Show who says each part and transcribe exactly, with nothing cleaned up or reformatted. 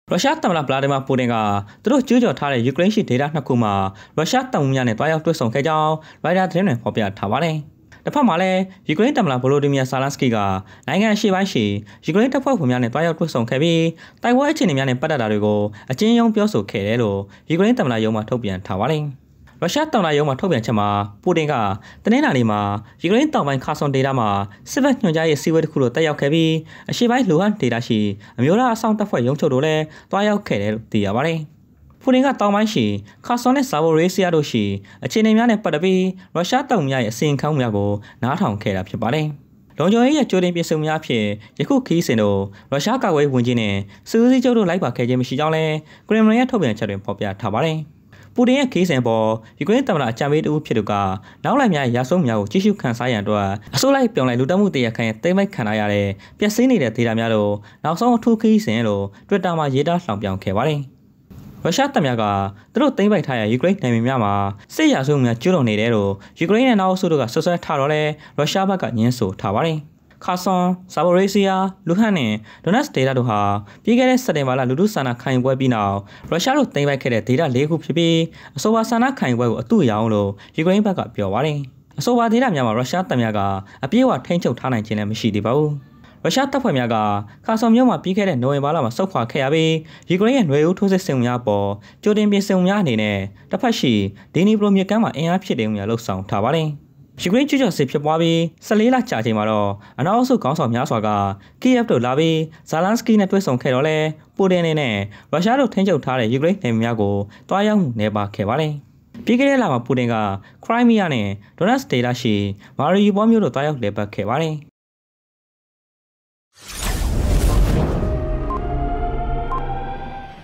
Speaker 1: ရုရှားသမ္မတဗလာဒီမာပူတင်ကသူတို့ကျူးကျော်ထားတဲ့ယူကရိန်းရှိဒေသနှစ်ခုမှာရုရှားတပ်မှုများနဲ့တွားရောက်တွေ့ဆုံခဲ့ကြောင်းရိုက်တာသတင်းတွေဖော်ပြထားပါတယ်။တစ်ဖက်မှာလည်းယူကရိန်းသမ္မတဗလိုဒီမီယာဇာလန်စကီကနိုင်ငံအရှေ့ပိုင်းရှိယူကရိန်းတပ်ဖွဲ့ဝင်များနဲ့တွားရောက်တွေ့ဆုံခဲ့ပြီးတိုက်ပွဲအခြေအနေများနဲ့ပတ်သက်တာတွေကိုအကျဉ်းရုံးပြောဆိုခဲ့တယ်လို့ယူကရိန်းသမ္မတရုံးမှထုတ်ပြန်ထားပါတယ်။ရုရှားသမ္မတရုံးမှထုတ်ပြန်ချက်မှာပူတင်ကတနင်္လာနေ့မှာယူကရိန်းတောင်ပိုင်းခါဆွန်ဒေသမှာစစ်ဘက်ညွှန်ကြားရေးစီဝဲတစ်ခုလိုတက်ရောက်ခဲ့ပြီးအရှေ့ပိုင်းလူဟန်ဒေသရှိအမျိုးသားအဆောင်တပ်ဖွဲ့ရုံးချုပ်တို့လည်းတွားရောက်ခဲ့တယ်လို့သိရပါတယ်။ပူတင်ကတောင်ပိုင်းရှိခါဆွန်နဲ့ဇာဗိုရေးစီးယားတို့ရှိအခြေအနေများနဲ့ပတ်သက်ပြီးရုရှားတပ်များရဲ့အစီရင်ခံမှုများကိုနားထောင်ခဲ့တာဖြစ်ပါတယ်။လုံခြုံရေးရဲ့ကြိုတင်ပြင်ဆင်မှုများဖြင့်ယခုခီးစဉ်တို့ရုရှားကာကွယ်ရေးဝန်ကြီးနဲ့စစ်ဦးစီးချုပ်တို့လိုက်ပါခဲ့ခြင်းမရှိကြောင်းလည်းကရင်မလင်ရဲ့ထုတ်ပြန်ချက်တွင်ဖော်ပြထားပါတယ်။ပူတင်ရဲ့ခီးစဉ်ပေါ်ယူကရိန်းသမ္မတအကြံပေးတူဖြစ်သူကနောက်လိုက်များရာဆုံးများကိုကြီးစုခန့်စားရန်အတွက်အစိုးလိုက်ပြောင်းလဲလူတက်မှုတရားခံရဲ့တိမ့်မိုက်ခံရတဲ့ပျက်စီးနေတဲ့ဒေတာများလို့နောက်ဆုံးအထူးခီးစဉ်လို့ Twitter မှာရေးသားလှောင်ပြောင်ခဲ့ပါတယ်။ရုရှားတပ်များကသူတို့သိမ်းပိုက်ထားတဲ့ယူကရိန်းနယ်မြေများမှာစစ်ရာဇဝတ်များကျူးလွန်နေတယ်လို့ယူကရိန်းနဲ့နောက်အုပ်စုတို့ကဆွဆွဲထားတော့လဲရုရှားဘက်ကညှင်းဆိုထားပါတယ်။ခါဆွန်၊ဇာဗိုရေးစီးယား၊လူဟန်နဲ့ဒိုနက်စ်ဒေတာတို့ဟာပြီးခဲ့တဲ့စက်တင်ဘာလလူထုဆန္ဒခံယူပွဲပြီးနောက်ရုရှားတို့သိမ်းပိုက်ခဲ့တဲ့ဒေတာ၄ခုဖြစ်ပြီးအဆိုပါဆန္ဒခံယူပွဲကိုအတူရအောင်လို့ယူကရိန်းဘက်ကပြောပါတယ်။အဆိုပါဒေတာများမှာရုရှားတပ်များကအပြည့်အဝထိန်းချုပ်ထားနိုင်ခြင်းလည်းမရှိသေးပါဘူး။ရုရှားတပ်ဖွဲ့များကခါဆွန်မြို့မှာပြီးခဲ့တဲ့နိုဝင်ဘာလမှာဆုတ်ခွာခဲ့ရပြီးယူကရိန်းရဲ့ຫນွေဦးထိုးစစ်ဆင်မှုများပေါ်ကြိုတင်ပြင်ဆင်မှုများအနေနဲ့တစ်ဖက်ရှိဒီနီပရိုမြစ်ကမ်းမှာအင်အားဖြစ်တဲ့မှုများလှုပ်ဆောင်ထားပါတယ်။ယူကရိန်းကျူးကျော်စစ်ဖြစ်ပွားပြီးဆယ်လေးလကြာချိန်မှာတော့အနောက်အဆုတ်ခေါင်းဆောင်များစွာကကီယက်တို့လာပြီးဇာလန်စကီနဲ့တွေ့ဆုံခဲ့တော့လဲပူတင်အနေနဲ့ရုရှားတို့ထိန်းချုပ်ထားတဲ့ယူကရိန်းနယ်မြေများကိုတွားရောက်မှုနေပါခဲ့ပါတယ်။ပြီးခဲ့တဲ့လမှာပူတင်ကခရိုင်းမီးယားနဲ့ဒိုနက်စ်ဒေတာရှိမာရီယူပေါ်မြို့တို့တွားရောက်လည်ပတ်ခဲ့ပါတယ်။